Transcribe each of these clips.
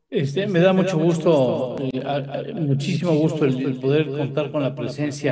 Me da mucho gusto, muchísimo gusto el poder contar con la presencia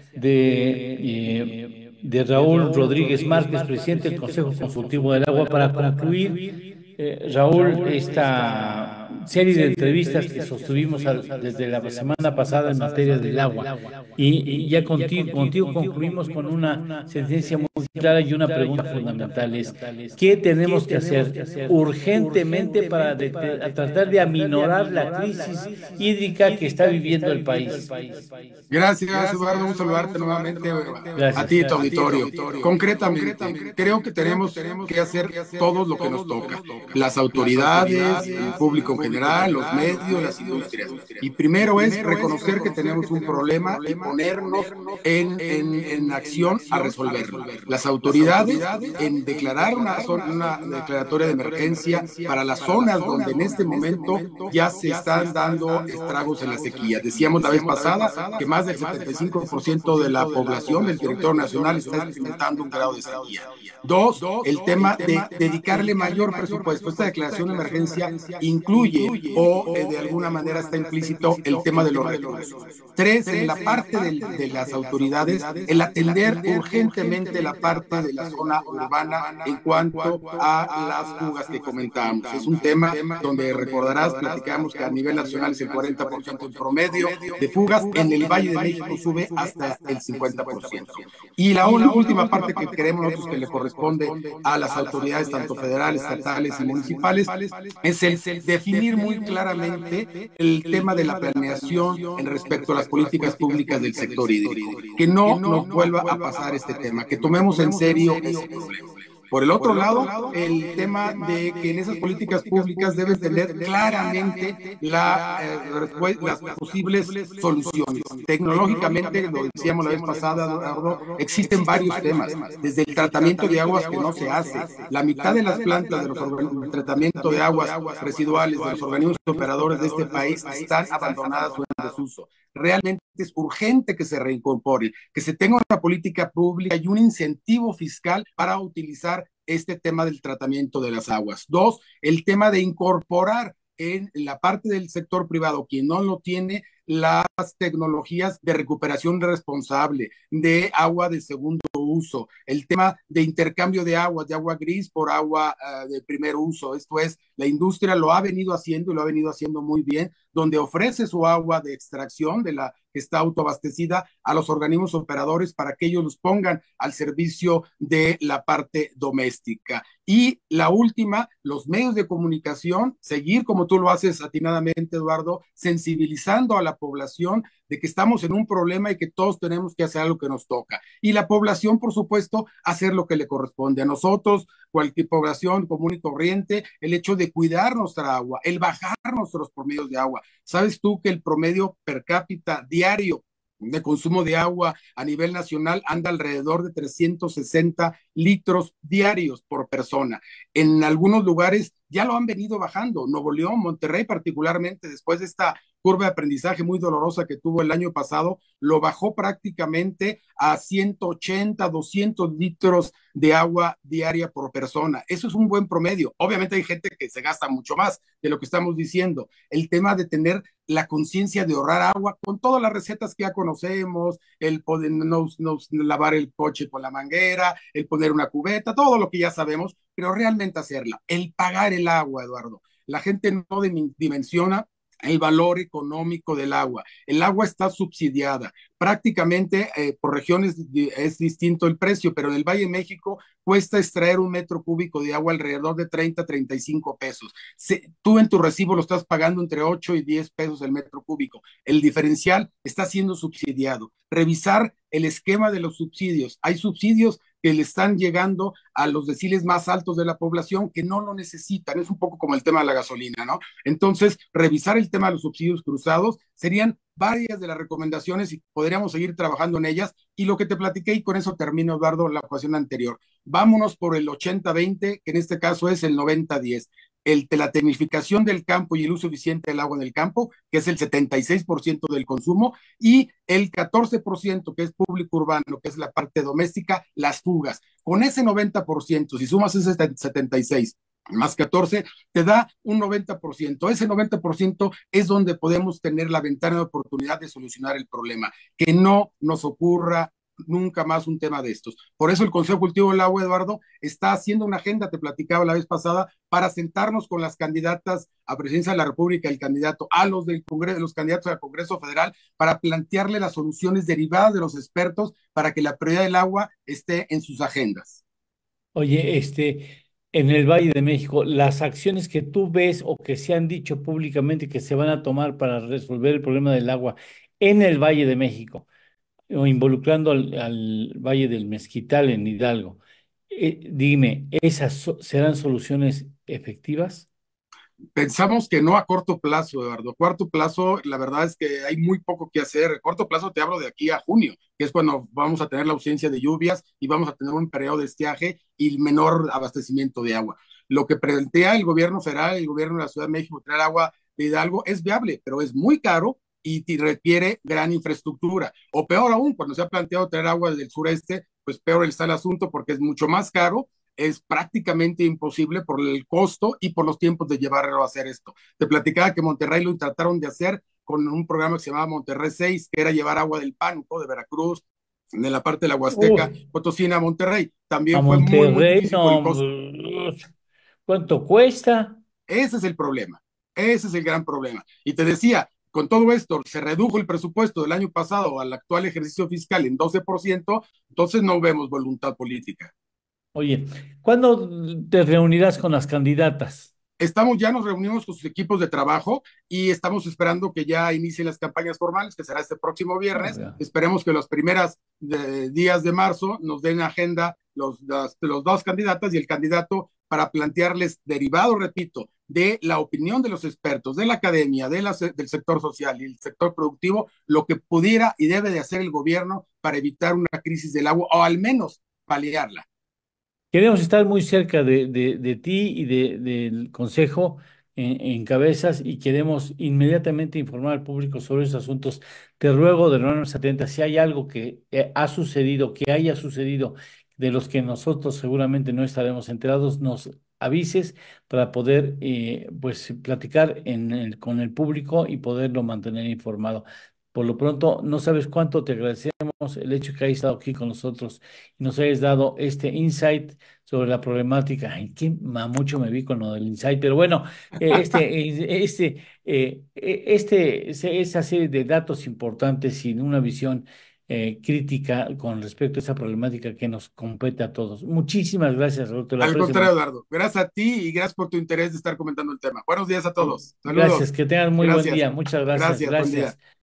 de Raúl Rodríguez Márquez, presidente del Consejo Consultivo del Agua, para concluir, Raúl, esta serie de entrevistas que sostuvimos desde la semana pasada en materia del agua. Y ya contigo concluimos con una sentencia muy clara y una pregunta fundamental es, ¿qué tenemos que hacer urgentemente para tratar de aminorar la crisis hídrica que está viviendo el país? Gracias, Eduardo. Un saludarte nuevamente a ti y Gracias. tu auditorio. Concretamente, creo que tenemos que hacer todo lo que nos toca. Las autoridades, el público en general, los medios, las industrias. Y primero es reconocer que tenemos un problema y ponernos en acción a resolverlo. Las autoridades en declarar una declaratoria de emergencia para las zonas donde en este momento ya se están dando estragos en la sequía. Decíamos la vez pasada que más del 75% de la población del territorio nacional está experimentando un grado de sequía. Dos, el tema de dedicarle mayor presupuesto. Esta declaración de emergencia incluye de alguna manera está implícito el tema de los recursos. Tres, en la parte de las autoridades, el atender urgentemente la parte de la zona urbana en cuanto a las fugas que comentábamos. Es un tema donde recordarás, platicamos que a nivel nacional es el 40% en promedio de fugas, en el Valle de México sube hasta el 50%. Y la última parte que queremos nosotros que le corresponde a las autoridades, tanto federales, estatales y municipales, es el definir muy claramente el tema de la planeación en respecto a las políticas públicas del sector hídrico. Que no nos vuelva a pasar este tema, que tomemos en serio ese problema. Por el otro lado, el tema de que en esas políticas públicas deben tener claramente las posibles soluciones. Tecnológicamente, lo decíamos la vez pasada, Eduardo, existen varios temas, desde el tratamiento de aguas que no se hace. La mitad de las plantas de los tratamiento de aguas residuales de los organismos operadores de este país están abandonadas o en desuso. Realmente es urgente que se reincorpore, que se tenga una política pública y un incentivo fiscal para utilizar este tema del tratamiento de las aguas. Dos, el tema de incorporar en la parte del sector privado, quien no lo tiene, las tecnologías de recuperación responsable, de agua de segundo uso, el tema de intercambio de aguas, de agua gris por agua de primer uso. Esto es, la industria lo ha venido haciendo y lo ha venido haciendo muy bien, donde ofrece su agua de extracción de la que está autoabastecida a los organismos operadores para que ellos los pongan al servicio de la parte doméstica. Y la última, los medios de comunicación, seguir como tú lo haces atinadamente, Eduardo, sensibilizando a la población de que estamos en un problema y que todos tenemos que hacer lo que nos toca. Y la población, por supuesto, hacer lo que le corresponde a nosotros, cualquier población común y corriente, el hecho de cuidar nuestra agua, el bajar nuestros promedios de agua. ¿Sabes tú que el promedio per cápita diario de consumo de agua a nivel nacional anda alrededor de 360 litros diarios por persona? En algunos lugares ya lo han venido bajando. Nuevo León, Monterrey particularmente, después de esta curva de aprendizaje muy dolorosa que tuvo el año pasado, lo bajó prácticamente a 180, 200 litros de agua diaria por persona. Eso es un buen promedio. Obviamente hay gente que se gasta mucho más de lo que estamos diciendo. El tema de tener la conciencia de ahorrar agua con todas las recetas que ya conocemos, el poder lavar el coche con la manguera, el poner una cubeta, todo lo que ya sabemos, pero realmente hacerla, el pagar el agua, Eduardo. La gente no dimensiona el valor económico del agua. El agua está subsidiada. Prácticamente por regiones es distinto el precio, pero en el Valle de México cuesta extraer un metro cúbico de agua alrededor de 30, 35 pesos. Tú en tu recibo lo estás pagando entre 8 y 10 pesos el metro cúbico. El diferencial está siendo subsidiado. Revisar el esquema de los subsidios. Hay subsidios que le están llegando a los deciles más altos de la población que no lo necesitan. Es un poco como el tema de la gasolina, ¿no? Entonces, revisar el tema de los subsidios cruzados serían varias de las recomendaciones y podríamos seguir trabajando en ellas. Y lo que te platiqué, y con eso termino, Eduardo, la ocasión anterior. Vámonos por el 80-20, que en este caso es el 90-10. La tecnificación del campo y el uso eficiente del agua en el campo, que es el 76% del consumo, y el 14%, que es público urbano, que es la parte doméstica, las fugas. Con ese 90%, si sumas ese 76%, más 14, te da un 90%. Ese 90% es donde podemos tener la ventana de oportunidad de solucionar el problema, que no nos ocurra nunca más un tema de estos. Por eso el Consejo Cultivo del Agua, Eduardo, está haciendo una agenda, te platicaba la vez pasada, para sentarnos con las candidatas a presidencia de la República, el candidato a los del Congreso, los candidatos al Congreso Federal, para plantearle las soluciones derivadas de los expertos para que la prioridad del agua esté en sus agendas. Oye, en el Valle de México, las acciones que tú ves o que se han dicho públicamente que se van a tomar para resolver el problema del agua en el Valle de México, o involucrando al Valle del Mezquital en Hidalgo, dime, ¿esas serán soluciones efectivas? Pensamos que no a corto plazo, Eduardo. A corto plazo, la verdad es que hay muy poco que hacer. A corto plazo te hablo de aquí a junio, que es cuando vamos a tener la ausencia de lluvias y vamos a tener un periodo de estiaje y menor abastecimiento de agua. Lo que plantea el gobierno federal, el gobierno de la Ciudad de México, traer agua de Hidalgo es viable, pero es muy caro y requiere gran infraestructura. O peor aún, cuando se ha planteado traer agua del sureste, pues peor está el asunto porque es mucho más caro, es prácticamente imposible por el costo y por los tiempos de llevarlo a hacer esto. Te platicaba que Monterrey lo trataron de hacer con un programa que se llamaba Monterrey 6, que era llevar agua del Pánuco, de Veracruz, de la parte de la Huasteca, Uy, Potosina a Monterrey. a También fue muy, muy Monterrey, difícil por no, el costo. ¿cuánto cuesta? Ese es el problema. Ese es el gran problema. Y te decía, con todo esto, se redujo el presupuesto del año pasado al actual ejercicio fiscal en 12%, entonces no vemos voluntad política. Oye, ¿cuándo te reunirás con las candidatas? Estamos, ya nos reunimos con sus equipos de trabajo y estamos esperando que ya inicien las campañas formales, que será este próximo Ah, viernes. ya. Esperemos que los primeros días de marzo nos den agenda los dos candidatas y el candidato para plantearles, derivado, repito, de la opinión de los expertos, de la academia, del sector social y el sector productivo, lo que pudiera y debe de hacer el gobierno para evitar una crisis del agua o al menos paliarla. Queremos estar muy cerca de ti y del Consejo en cabezas y queremos inmediatamente informar al público sobre esos asuntos. Te ruego de manera atenta, si hay algo que ha sucedido, que haya sucedido, de los que nosotros seguramente no estaremos enterados, nos avises para poder pues platicar con el público y poderlo mantener informado. Por lo pronto, no sabes cuánto te agradecemos el hecho que hayas estado aquí con nosotros y nos hayas dado este insight sobre la problemática. Ay, qué mamucho me vi con lo del insight, pero bueno, esa serie de datos importantes y una visión crítica con respecto a esa problemática que nos compete a todos. Muchísimas gracias, Roberto, te lo Al aprecio contrario, mucho. Eduardo, gracias a ti y gracias por tu interés de estar comentando el tema. Buenos días a todos. Gracias, Saludos. que tengan muy buen Gracias. día. Muchas gracias, Gracias. Buen día. gracias.